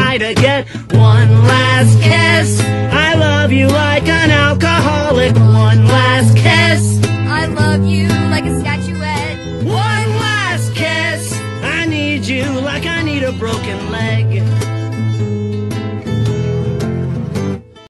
try to get one last kiss. I love you like an alcoholic. One last kiss. I love you like a statuette. One last kiss. I need you like I need a broken leg.